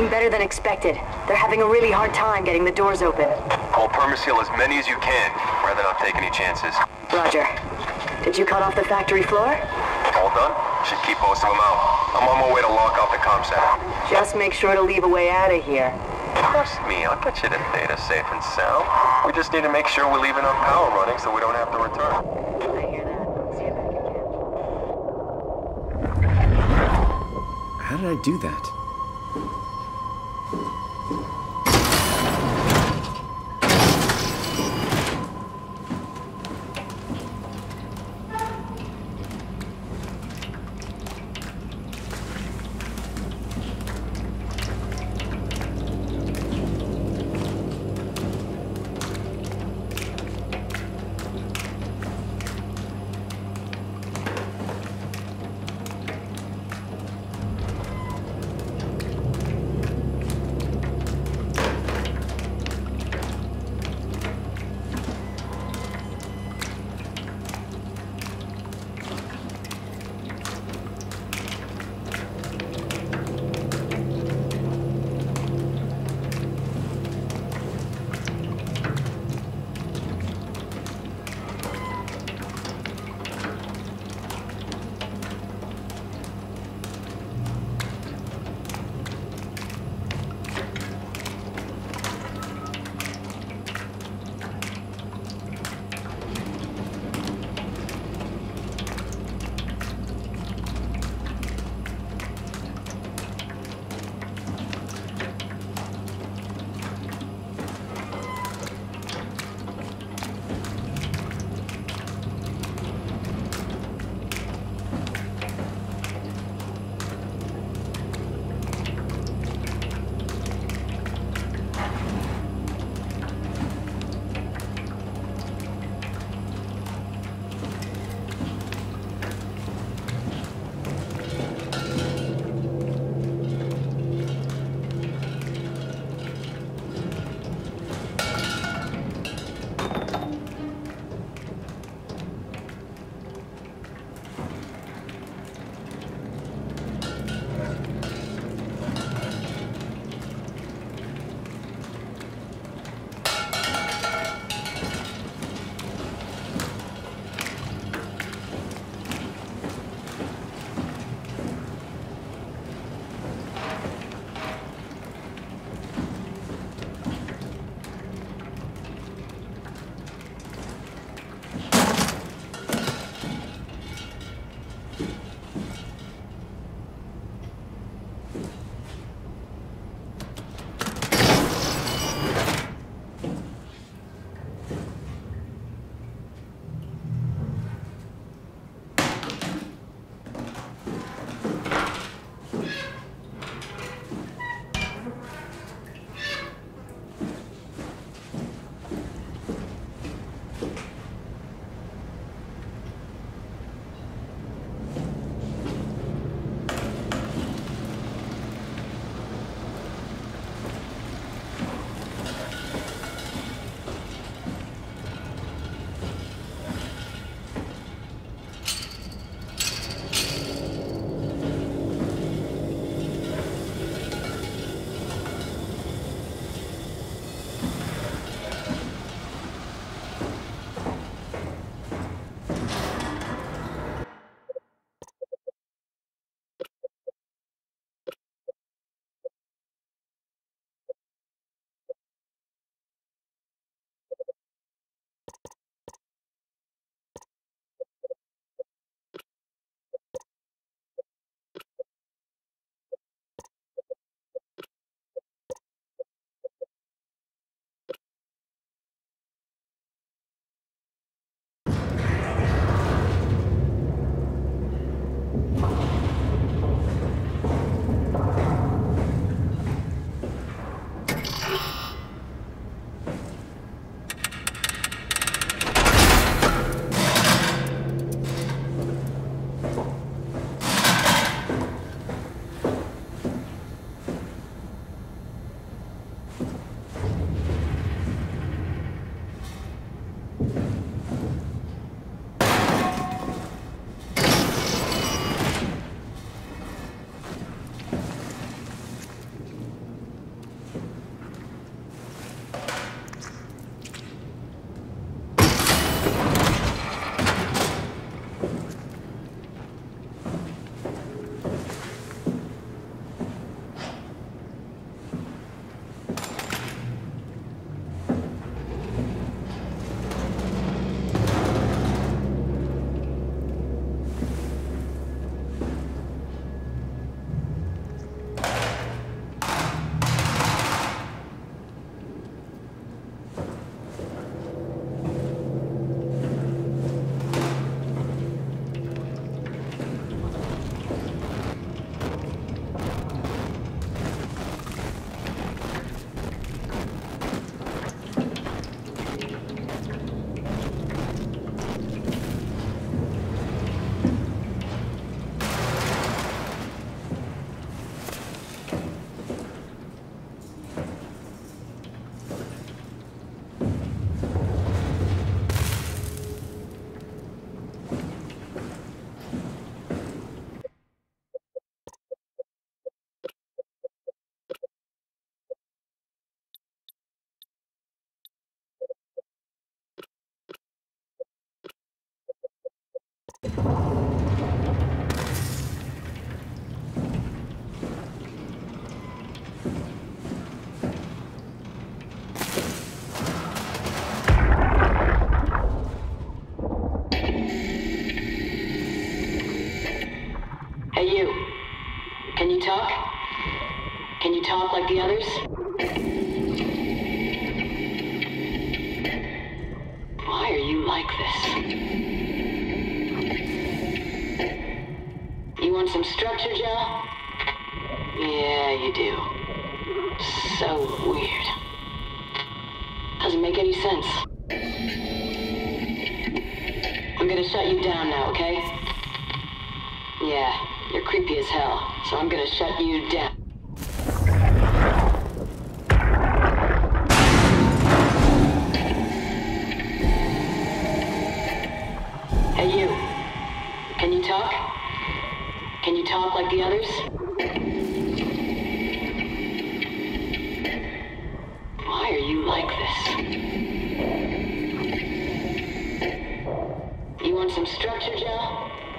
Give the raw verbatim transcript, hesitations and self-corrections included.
working better than expected. They're having a really hard time getting the doors open. Pull permaseal as many as you can, rather not take any chances. Roger. Did you cut off the factory floor? All done? Should keep most of them out. I'm on my way to lock off the comm center. Just make sure to leave a way out of here. Trust me, I'll get you to Theta safe and sound. We just need to make sure we're leaving our power running so we don't have to return. I hear that. See you back again. How did I do that? Hey, you. Can you talk? Can you talk like the others? Why are you like this? You want some structure, Joe? Yeah, you do. So weird. Doesn't make any sense. I'm gonna shut you down now, okay? Yeah, you're creepy as hell, so I'm gonna shut you down. Hey, you. Can you talk? Can you talk like the others? Why are you like this? You want some structure, Joe?